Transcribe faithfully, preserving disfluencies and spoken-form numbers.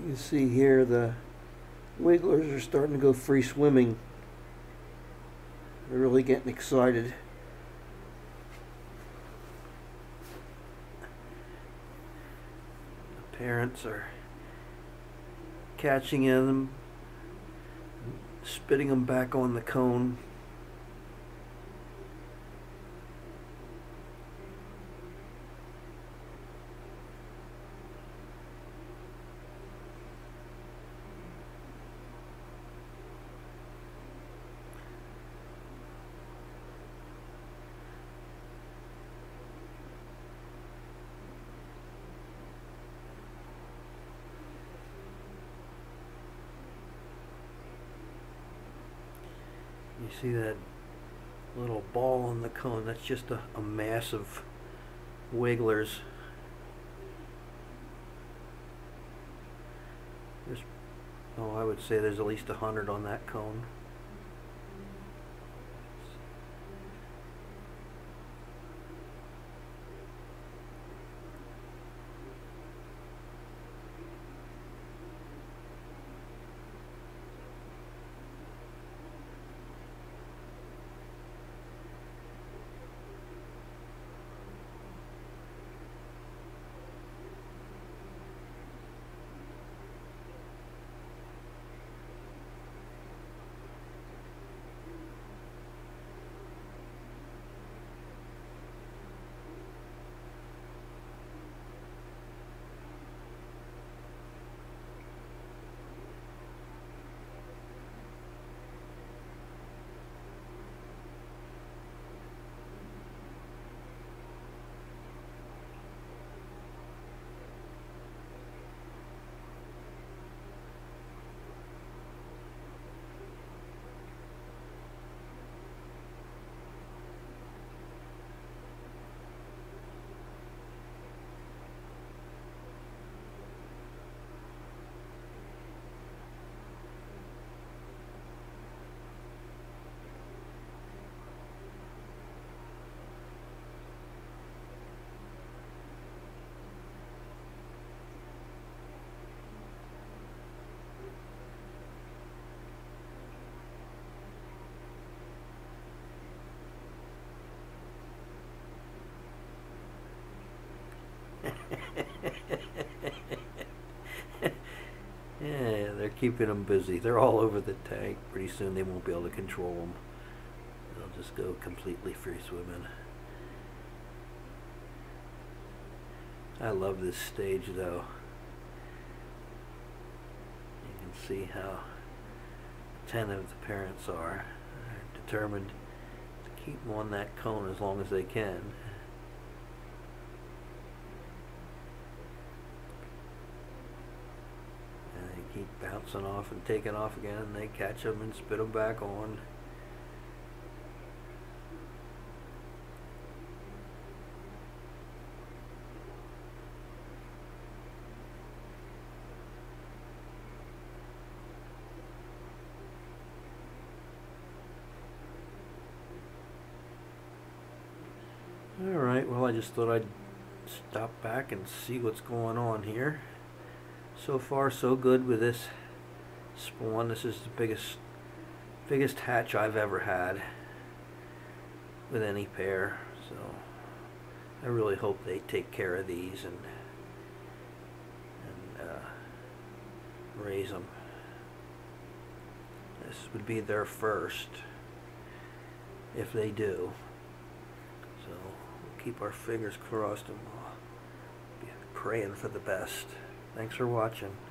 You see here the wigglers are starting to go free swimming. They're really getting excited. The parents are catching in them, spitting them back on the cone. You see that little ball on the cone? That's just a, a mass of wigglers. There's, oh, I would say there's at least a hundred on that cone. Yeah, they're keeping them busy. They're all over the tank. Pretty soon they won't be able to control them. They'll just go completely free swimming. I love this stage though. You can see how attentive the parents are. They're determined to keep them on that cone as long as they can. Keep bouncing off and taking off again, and they catch them and spit them back on. Alright, well, I just thought I'd stop back and see what's going on here. So far so good with this spawn. This is the biggest biggest hatch I've ever had with any pair, so I really hope they take care of these and and uh, raise them. This would be their first if they do, so we'll keep our fingers crossed and we'll be praying for the best. Thanks for watching.